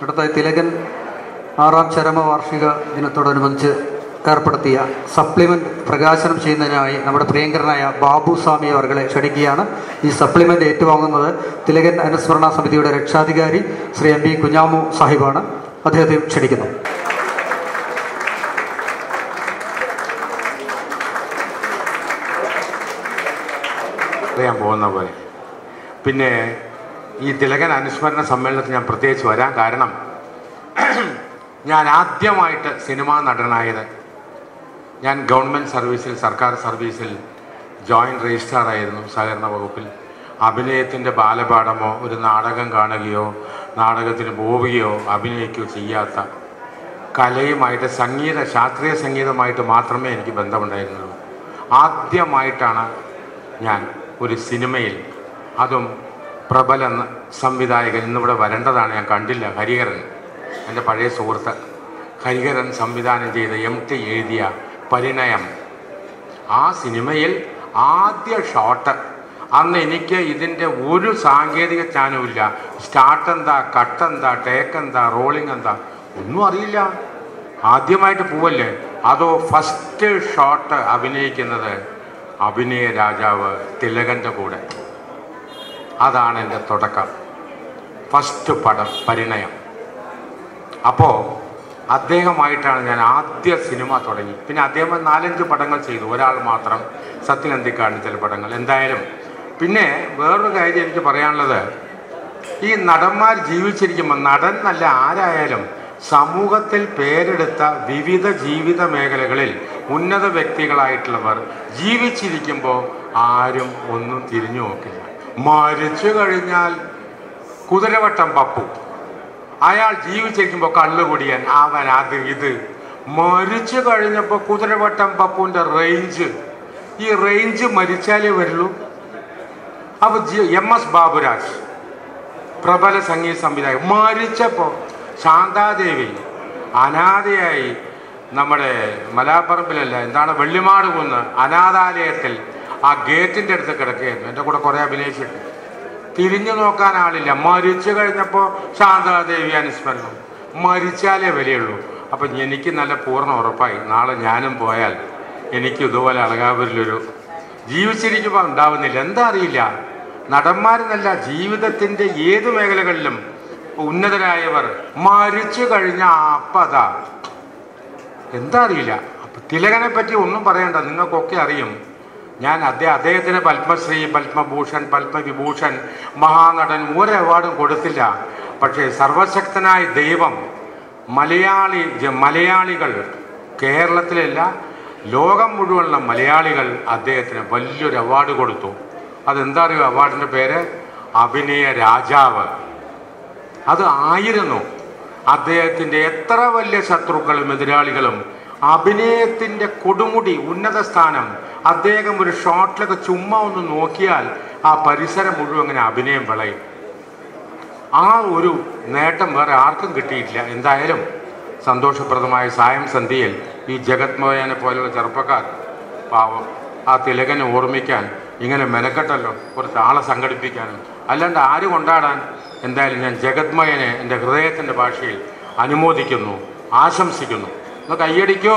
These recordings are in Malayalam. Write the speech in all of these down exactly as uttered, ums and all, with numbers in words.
അടുത്തായി തിലകൻ ആറാം ചരമവാർഷിക ദിനത്തോടനുബന്ധിച്ച് ഏർപ്പെടുത്തിയ സപ്ലിമെൻ്റ് പ്രകാശനം ചെയ്യുന്നതിനായി നമ്മുടെ പ്രിയങ്കരനായ ബാബു സ്വാമി അവർകളെ ക്ഷണിക്കുകയാണ്. ഈ സപ്ലിമെൻ്റ് ഏറ്റുവാങ്ങുന്നത് തിലകൻ അനുസ്മരണ സമിതിയുടെ രക്ഷാധികാരി ശ്രീ എം പി കുഞ്ഞാമു സാഹിബാണ്. അദ്ദേഹത്തെ ക്ഷണിക്കുന്നു. അറിയാൻ പോകുന്ന പോലെ പിന്നെ ഈ തിലകൻ അനുസ്മരണ സമ്മേളനത്തിൽ ഞാൻ പ്രത്യേകിച്ച് വരാൻ കാരണം, ഞാൻ ആദ്യമായിട്ട് സിനിമാ നടനായത് ഞാൻ ഗവൺമെൻറ് സർവീസിൽ സർക്കാർ സർവീസിൽ ജോയിൻറ്റ് രജിസ്ട്രാറായിരുന്നു സഹകരണ വകുപ്പിൽ. അഭിനയത്തിൻ്റെ ബാലപാഠമോ ഒരു നാടകം കാണുകയോ നാടകത്തിന് പോവുകയോ അഭിനയിക്കുകയോ ചെയ്യാത്ത കലയുമായിട്ട് സംഗീത ശാസ്ത്രീയ സംഗീതമായിട്ട് മാത്രമേ എനിക്ക് ബന്ധമുണ്ടായിരുന്നുള്ളൂ. ആദ്യമായിട്ടാണ് ഞാൻ ഒരു സിനിമയിൽ, അതും പ്രബല സംവിധായകൻ, ഇന്നിവിടെ വരേണ്ടതാണ്, ഞാൻ കണ്ടില്ല, ഹരിഹരൻ, എൻ്റെ പഴയ സുഹൃത്ത് ഹരിഹരൻ സംവിധാനം ചെയ്ത എം ടി എഴുതിയ പരിണയം, ആ സിനിമയിൽ ആദ്യ ഷോട്ട്. അന്ന് എനിക്ക് ഇതിൻ്റെ ഒരു സാങ്കേതിക ജ്ഞാനവുമില്ല. സ്റ്റാർട്ട് എന്താ, കട്ട് എന്താ, ടേക്ക് എന്താ, റോളിംഗ് എന്താ, ഒന്നും അറിയില്ല. ആദ്യമായിട്ട് പോവല്ലേ. അതോ ഫസ്റ്റ് ഷോട്ട് അഭിനയിക്കുന്നത് അഭിനയ രാജാവ് തിലകൻ്റെ കൂടെ. അതാണ് എൻ്റെ തുടക്കം, ഫസ്റ്റ് പടം പരിണയം. അപ്പോൾ അദ്ദേഹമായിട്ടാണ് ഞാൻ ആദ്യ സിനിമ തുടങ്ങി. പിന്നെ അദ്ദേഹം നാലഞ്ച് പടങ്ങൾ ചെയ്തു, ഒരാൾ മാത്രം സത്യനന്ദിക്കാടിന് ചില പടങ്ങൾ. എന്തായാലും പിന്നെ വേറൊരു കാര്യം എനിക്ക് പറയാനുള്ളത്, ഈ നടന്മാർ ജീവിച്ചിരിക്കുമ്പോൾ, നടൻ നല്ല ആരായാലും സമൂഹത്തിൽ പേരെടുത്ത വിവിധ ജീവിത മേഖലകളിൽ ഉന്നത വ്യക്തികളായിട്ടുള്ളവർ ജീവിച്ചിരിക്കുമ്പോൾ ആരും ഒന്നും തിരിഞ്ഞു നോക്കില്ല. മരിച്ചു കഴിഞ്ഞാൽ കുതിരവട്ടം പപ്പു, അയാൾ ജീവിച്ചിരിക്കുമ്പോൾ കള്ളുകുടിയൻ, അവൻ അത് ഇത്. മരിച്ചു കഴിഞ്ഞപ്പോൾ കുതിരവട്ടം പപ്പുവിൻ്റെ റേഞ്ച്, ഈ റേഞ്ച് മരിച്ചാലേ വരുള്ളൂ. അപ്പോൾ ജി എം എസ് ബാബുരാജ് പ്രബല സംഗീത സംവിധായകൻ മരിച്ചപ്പോൾ ശാന്താദേവി അനാഥയായി നമ്മുടെ മലാപ്പറമ്പിലല്ല, എന്താണ്, വെള്ളിമാട് കുന്ന് അനാഥാലയത്തിൽ ആ ഗേറ്റിൻ്റെ അടുത്ത് കിടക്കുകയായിരുന്നു. എൻ്റെ കൂടെ കുറേ അഭിനയിച്ചിട്ട് തിരിഞ്ഞു നോക്കാൻ ആളില്ല. മരിച്ചു കഴിഞ്ഞപ്പോൾ ശാന്താദേവി അനുസ്മരണം. മരിച്ചാലേ വിലയുള്ളൂ. അപ്പം എനിക്ക് നല്ല പൂർണ്ണ ഉറപ്പായി, നാളെ ഞാനും പോയാൽ എനിക്ക് ഇതുപോലെ അളകാവൂരിലൊരു, ജീവിച്ചിരിക്കുമ്പോൾ ഉണ്ടാവുന്നില്ല. എന്താ അറിയില്ല, നടന്മാരെന്നല്ല, ജീവിതത്തിൻ്റെ ഏത് മേഖലകളിലും ഉന്നതരായവർ മരിച്ചു കഴിഞ്ഞ അപ്പതാ എന്താ അറിയില്ല. അപ്പം തിലകനെ പറ്റി ഒന്നും പറയണ്ട, നിങ്ങൾക്കൊക്കെ അറിയും. ഞാൻ അദ്ദേഹം അദ്ദേഹത്തിന് പത്മശ്രീ, പത്മഭൂഷൺ, പത്മവിഭൂഷൺ, മഹാനടൻ ഒരു അവാർഡും കൊടുത്തില്ല. പക്ഷേ സർവശക്തനായ ദൈവം മലയാളി മലയാളികൾ കേരളത്തിലല്ല ലോകം മുഴുവനുള്ള മലയാളികൾ അദ്ദേഹത്തിന് വലിയൊരു അവാർഡ് കൊടുത്തു. അതെന്താ അറിയോ അവാർഡിൻ്റെ പേര്? അഭിനയ രാജാവ്. അത് ആയിരുന്നു അദ്ദേഹത്തിൻ്റെ എത്ര വലിയ ശത്രുക്കളും എതിരാളികളും അഭിനയത്തിൻ്റെ കൊടുമുടി, ഉന്നത സ്ഥാനം. അദ്ദേഹം ഒരു ഷോട്ടിലൊക്കെ ചുമ്മാ ഒന്ന് നോക്കിയാൽ ആ പരിസരം മുഴുവൻ അങ്ങനെ അഭിനയം വിളയും. ആ ഒരു നേട്ടം വേറെ ആർക്കും കിട്ടിയിട്ടില്ല. എന്തായാലും സന്തോഷപ്രദമായ സായം സന്ധ്യയിൽ ഈ ജഗത് മോഹനെ പോലുള്ള ചെറുപ്പക്കാർ പാവം ആ തിലകനെ ഓർമ്മിക്കാൻ ഇങ്ങനെ മെനക്കെട്ടല്ലോ, കുറച്ച് ആളെ സംഘടിപ്പിക്കാനും, അല്ലാണ്ട് ആര് കൊണ്ടാടാൻ. എന്തായാലും ഞാൻ ജഗത് മോഹനെ എൻ്റെ ഹൃദയത്തിൻ്റെ ഭാഷയിൽ അനുമോദിക്കുന്നു, ആശംസിക്കുന്നു. ഒന്ന് കയ്യടിക്കോ?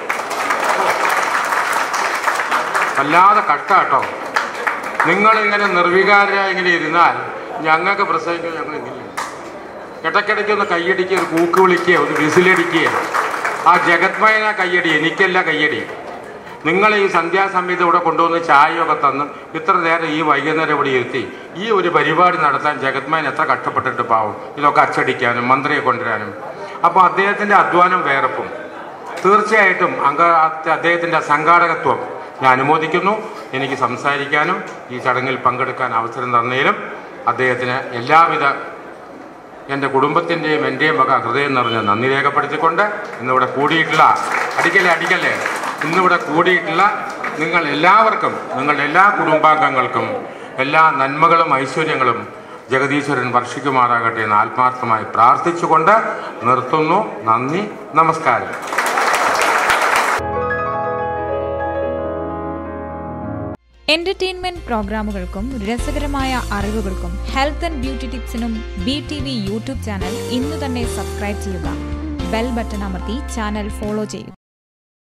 വല്ലാതെ കഷ്ടാട്ടോ, നിങ്ങളിങ്ങനെ നിർവികാരരായി ഇങ്ങനെ ഇരുന്നാൽ ഞങ്ങൾക്ക് പ്രസംഗിക്കുക, ഞങ്ങൾ ഇങ്ങനെ ഇടയ്ക്കിടയ്ക്കൊന്ന് കയ്യടിക്കുക, ഒരു കൂക്ക് വിളിക്കുക, ഒരു വിസിലടിക്കുക. ആ ജഗത്മയന കയ്യടി, എനിക്കല്ല കയ്യടി. നിങ്ങൾ ഈ സന്ധ്യാസമയത്ത് ഇവിടെ കൊണ്ടുവന്ന് ചായയൊക്കെ തന്ന് ഇത്ര നേരം ഈ വൈകുന്നേരം ഇവിടെ ഇരുത്തി ഈ ഒരു പരിപാടി നടത്താൻ ജഗത്മയൻ എത്ര കഷ്ടപ്പെട്ടിട്ട് പാവും, ഇതൊക്കെ അച്ചടിക്കാനും മന്ത്രിയെ കൊണ്ടുവരാനും. അപ്പോൾ അദ്ദേഹത്തിൻ്റെ അധ്വാനം വേറെപ്പും. തീർച്ചയായിട്ടും അംഗ അദ്ദേഹത്തിൻ്റെ സംഘാടകത്വം ഞാൻ അനുമോദിക്കുന്നു. എനിക്ക് സംസാരിക്കാനും ഈ ചടങ്ങിൽ പങ്കെടുക്കാൻ അവസരം തന്നതിലും അദ്ദേഹത്തിന് എല്ലാവിധ എൻ്റെ കുടുംബത്തിൻ്റെയും എൻ്റെയും വക ഹൃദയം നിറഞ്ഞ നന്ദി രേഖപ്പെടുത്തിക്കൊണ്ട് ഇന്നിവിടെ കൂടിയിട്ടുള്ള, അടിക്കല്ലേ അടിക്കല്ലേ ഇന്നിവിടെ കൂടിയിട്ടുള്ള നിങ്ങൾ എല്ലാവർക്കും, നിങ്ങളുടെ എല്ലാ കുടുംബാംഗങ്ങൾക്കും എല്ലാ നന്മകളും ഐശ്വര്യങ്ങളും ജഗദീശ്വരൻ വർഷിക്കുമാറാകട്ടെ എന്ന് ആത്മാർത്ഥമായി പ്രാർത്ഥിച്ചുകൊണ്ട് നിർത്തുന്നു. നന്ദി, നമസ്കാരം. എന്റർടൈൻമെന്റ് പ്രോഗ്രാമുകൾക്കും രസകരമായ അറിവുകൾക്കും ഹെൽത്ത് ആൻഡ് ബ്യൂട്ടി ടിപ്സിനും B T V YouTube channel ഇന്നു തന്നെ സബ്സ്ക്രൈബ് ചെയ്യുക. ബെൽ ബട്ടൺ അമർത്തി ചാനൽ ഫോളോ ചെയ്യുക.